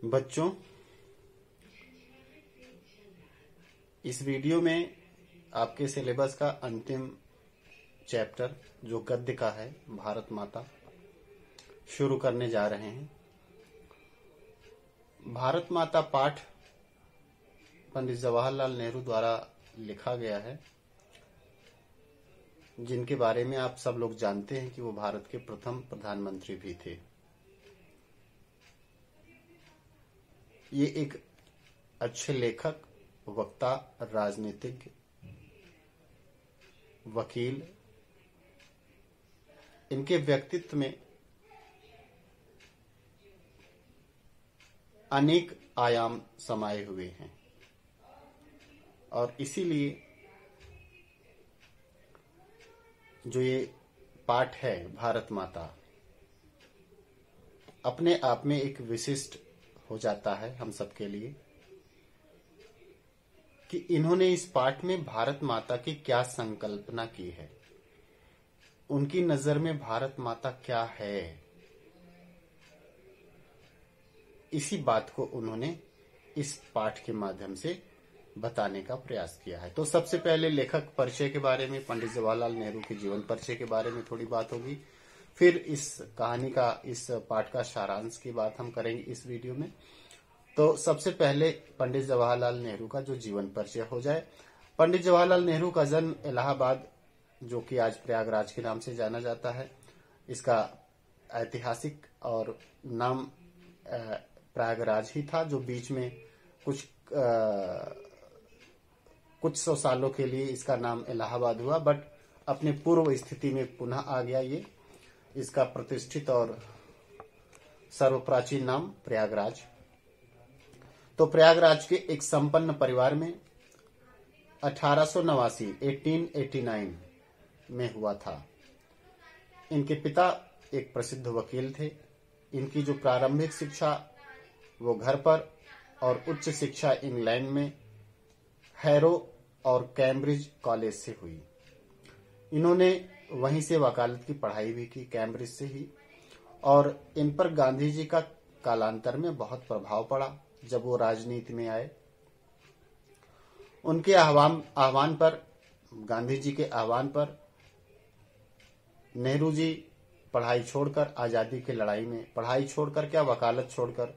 बच्चों, इस वीडियो में आपके सिलेबस का अंतिम चैप्टर जो गद्य का है, भारत माता, शुरू करने जा रहे हैं। भारत माता पाठ पंडित जवाहरलाल नेहरू द्वारा लिखा गया है, जिनके बारे में आप सब लोग जानते हैं कि वो भारत के प्रथम प्रधानमंत्री भी थे। ये एक अच्छे लेखक, वक्ता, राजनीतिज्ञ, वकील, इनके व्यक्तित्व में अनेक आयाम समाये हुए हैं और इसीलिए जो ये पाठ है भारत माता अपने आप में एक विशिष्ट हो जाता है हम सबके लिए कि इन्होंने इस पाठ में भारत माता की क्या संकल्पना की है, उनकी नजर में भारत माता क्या है, इसी बात को उन्होंने इस पाठ के माध्यम से बताने का प्रयास किया है। तो सबसे पहले लेखक परिचय के बारे में, पंडित जवाहरलाल नेहरू के जीवन परिचय के बारे में थोड़ी बात होगी। फिर इस कहानी का, इस पाठ का सारांश की बात हम करेंगे इस वीडियो में। तो सबसे पहले पंडित जवाहरलाल नेहरू का जो जीवन परिचय हो जाए। पंडित जवाहरलाल नेहरू का जन्म इलाहाबाद, जो कि आज प्रयागराज के नाम से जाना जाता है, इसका ऐतिहासिक और नाम प्रयागराज ही था, जो बीच में कुछ सौ सालों के लिए इसका नाम इलाहाबाद हुआ, बट अपने पूर्व स्थिति में पुनः आ गया ये। इसका प्रतिष्ठित और सर्वप्राचीन नाम प्रयागराज। तो प्रयागराज के एक संपन्न परिवार में 1889 में हुआ था। इनके पिता एक प्रसिद्ध वकील थे। इनकी जो प्रारंभिक शिक्षा वो घर पर और उच्च शिक्षा इंग्लैंड में हैरो और कैम्ब्रिज कॉलेज से हुई। इन्होंने वहीं से वकालत की पढ़ाई भी की, कैम्ब्रिज से ही। और इन पर गांधी जी का कालांतर में बहुत प्रभाव पड़ा जब वो राजनीति में आए। उनके आह्वान पर, गांधी जी के आह्वान पर नेहरू जी पढ़ाई छोड़कर आजादी की लड़ाई में, पढ़ाई छोड़कर क्या, वकालत छोड़कर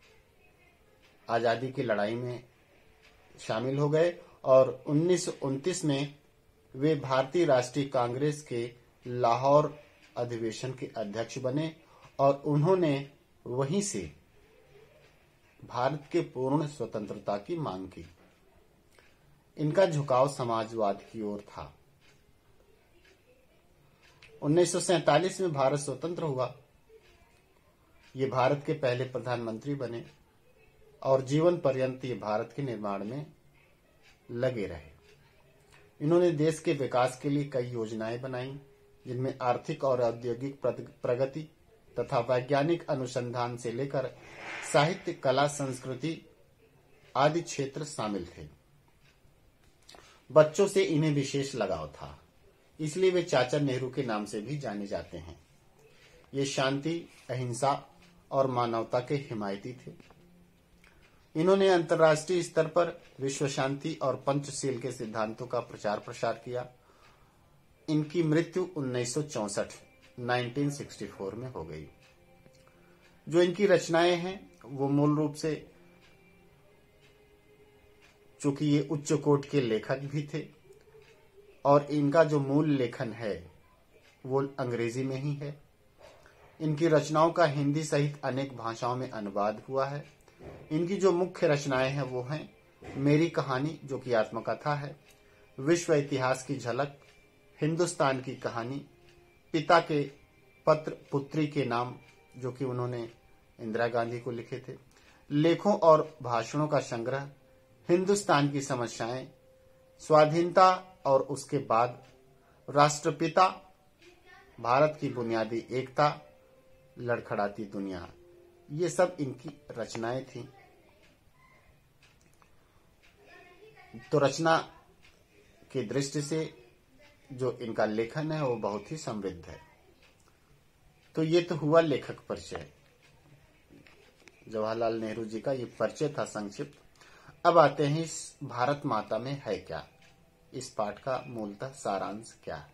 आजादी की लड़ाई में शामिल हो गए और 1929 में वे भारतीय राष्ट्रीय कांग्रेस के लाहौर अधिवेशन के अध्यक्ष बने और उन्होंने वहीं से भारत के पूर्ण स्वतंत्रता की मांग की। इनका झुकाव समाजवाद की ओर था। 1947 में भारत स्वतंत्र हुआ। ये भारत के पहले प्रधानमंत्री बने और जीवन पर्यंत ये भारत के निर्माण में लगे रहे। इन्होंने देश के विकास के लिए कई योजनाएं बनाई, जिनमें आर्थिक और औद्योगिक प्रगति तथा वैज्ञानिक अनुसंधान से लेकर साहित्य, कला, संस्कृति आदि क्षेत्र शामिल थे। बच्चों से इन्हें विशेष लगाव था, इसलिए वे चाचा नेहरू के नाम से भी जाने जाते हैं। ये शांति, अहिंसा और मानवता के हिमायती थे। इन्होंने अंतर्राष्ट्रीय स्तर पर विश्व शांति और पंचशील के सिद्धांतों का प्रचार प्रसार किया। इनकी मृत्यु 1964 में हो गई। जो इनकी रचनाएं हैं वो मूल रूप से, चूंकि ये उच्च कोटि के लेखक भी थे और इनका जो मूल लेखन है वो अंग्रेजी में ही है। इनकी रचनाओं का हिंदी सहित अनेक भाषाओं में अनुवाद हुआ है। इनकी जो मुख्य रचनाएं हैं वो हैं मेरी कहानी, जो कि आत्मकथा है, विश्व इतिहास की झलक, हिंदुस्तान की कहानी, पिता के पत्र पुत्री के नाम, जो कि उन्होंने इंदिरा गांधी को लिखे थे, लेखों और भाषणों का संग्रह, हिंदुस्तान की समस्याएं, स्वाधीनता और उसके बाद, राष्ट्रपिता, भारत की बुनियादी एकता, लड़खड़ाती दुनिया, ये सब इनकी रचनाएं थी। तो रचना की दृष्टि से जो इनका लेखन है वो बहुत ही समृद्ध है। तो ये तो हुआ लेखक परिचय। जवाहरलाल नेहरू जी का ये परिचय था संक्षिप्त। अब आते हैं इस भारत माता में है क्या, इस पाठ का मूलतः सारांश क्या है।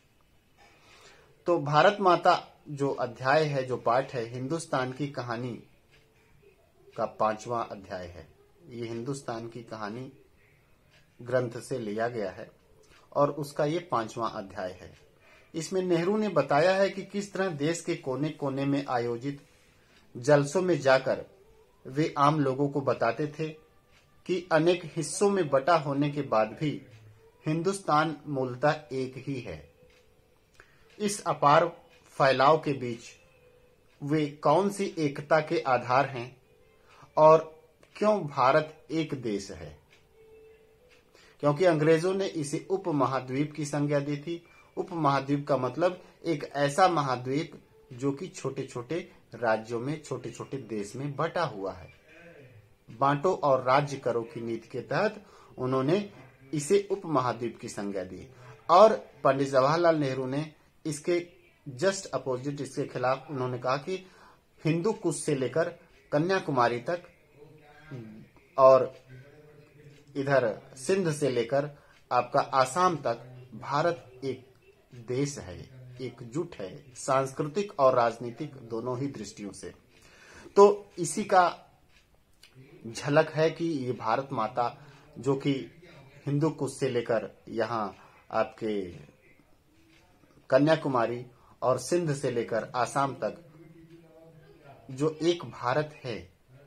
तो भारत माता जो अध्याय है, जो पाठ है, हिंदुस्तान की कहानी का 5वां अध्याय है। ये हिंदुस्तान की कहानी ग्रंथ से लिया गया है और उसका ये 5वां अध्याय है। इसमें नेहरू ने बताया है कि किस तरह देश के कोने कोने में आयोजित जलसों में जाकर वे आम लोगों को बताते थे कि अनेक हिस्सों में बटा होने के बाद भी हिंदुस्तान मूलतः एक ही है। इस अपार फैलाव के बीच वे कौन सी एकता के आधार हैं और क्यों भारत एक देश है। क्योंकि अंग्रेजों ने इसे उपमहाद्वीप की संज्ञा दी थी। उपमहाद्वीप का मतलब एक ऐसा महाद्वीप जो कि छोटे छोटे राज्यों में, छोटे छोटे देश में बटा हुआ है। बांटो और राज्य करो की नीति के तहत उन्होंने इसे उपमहाद्वीप की संज्ञा दी और पंडित जवाहरलाल नेहरू ने इसके जस्ट अपोजिट, इसके खिलाफ उन्होंने कहा कि हिंदू कुश से लेकर कन्याकुमारी तक और इधर सिंध से लेकर आपका आसाम तक भारत एक देश है, एकजुट है, सांस्कृतिक और राजनीतिक दोनों ही दृष्टियों से। तो इसी का झलक है कि ये भारत माता जो कि हिंदू कुश से लेकर यहाँ आपके कन्याकुमारी और सिंध से लेकर आसाम तक जो एक भारत है,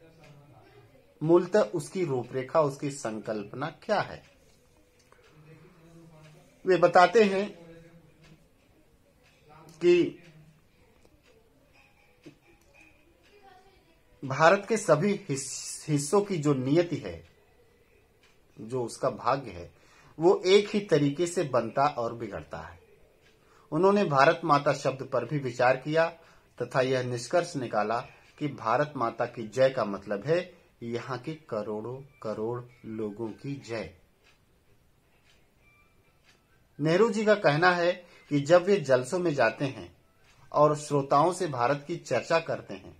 मूलतः उसकी रूपरेखा, उसकी संकल्पना क्या है। वे बताते हैं कि भारत के सभी हिस्सों की जो नियति है, जो उसका भाग्य है, वो एक ही तरीके से बनता और बिगड़ता है। उन्होंने भारत माता शब्द पर भी विचार किया तथा यह निष्कर्ष निकाला कि भारत माता की जय का मतलब है यहाँ के करोड़ों करोड़ लोगों की जय। नेहरू जी का कहना है कि जब वे जलसों में जाते हैं और श्रोताओं से भारत की चर्चा करते हैं,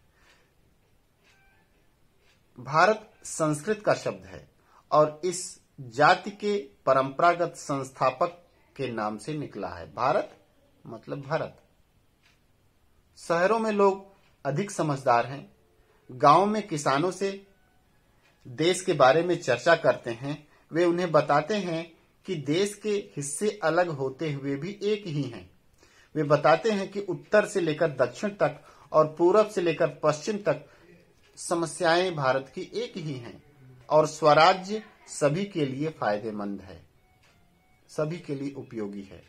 भारत संस्कृत का शब्द है और इस जाति के परंपरागत संस्थापक के नाम से निकला है। भारत मतलब भारत। शहरों में लोग अधिक समझदार हैं। गांव में किसानों से देश के बारे में चर्चा करते हैं। वे उन्हें बताते हैं कि देश के हिस्से अलग होते हुए भी एक ही हैं। वे बताते हैं कि उत्तर से लेकर दक्षिण तक और पूरब से लेकर पश्चिम तक समस्याएं भारत की एक ही हैं और स्वराज्य सभी के लिए फायदेमंद है, सभी के लिए उपयोगी है।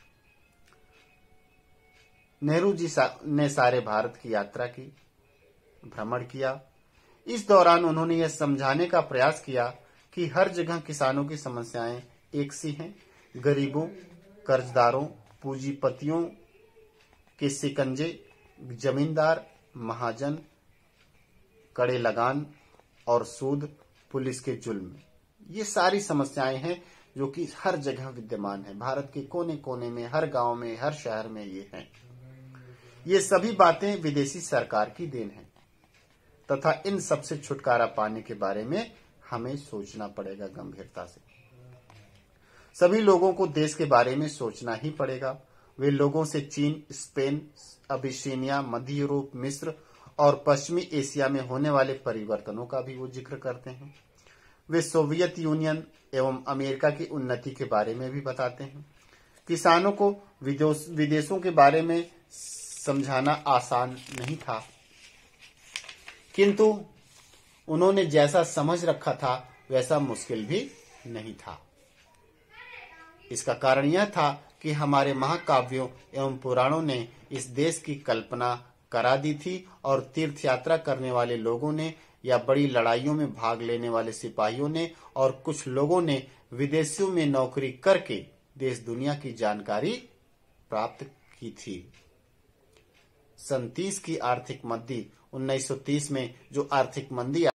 नेहरू जी ने सारे भारत की यात्रा की, भ्रमण किया। इस दौरान उन्होंने यह समझाने का प्रयास किया कि हर जगह किसानों की समस्याएं एक सी हैं। गरीबों, कर्जदारों, पूंजीपतियों के शिकंजे, जमींदार, महाजन, कड़े लगान और सूद, पुलिस के जुल्म, ये सारी समस्याएं हैं जो कि हर जगह विद्यमान है। भारत के कोने कोने में, हर गांव में, हर शहर में ये हैं। ये सभी बातें विदेशी सरकार की देन है तथा इन सबसे छुटकारा पाने के बारे में हमें सोचना पड़ेगा गंभीरता से। सभी लोगों को देश के बारे में सोचना ही पड़ेगा। वे लोगों से चीन, स्पेन, अबिसीनिया, मध्य यूरोप, मिस्र और पश्चिमी एशिया में होने वाले परिवर्तनों का भी वो जिक्र करते हैं। वे सोवियत यूनियन एवं अमेरिका की उन्नति के बारे में भी बताते हैं। किसानों को विदेशों के बारे में समझाना आसान नहीं था, किंतु उन्होंने जैसा समझ रखा था वैसा मुश्किल भी नहीं था। इसका कारण यह था कि हमारे महाकाव्यों एवं पुराणों ने इस देश की कल्पना करा दी थी और तीर्थ यात्रा करने वाले लोगों ने या बड़ी लड़ाइयों में भाग लेने वाले सिपाहियों ने और कुछ लोगों ने विदेशों में नौकरी करके देश दुनिया की जानकारी प्राप्त की थी। सन 30 की आर्थिक मंदी, 1930 में जो आर्थिक मंदी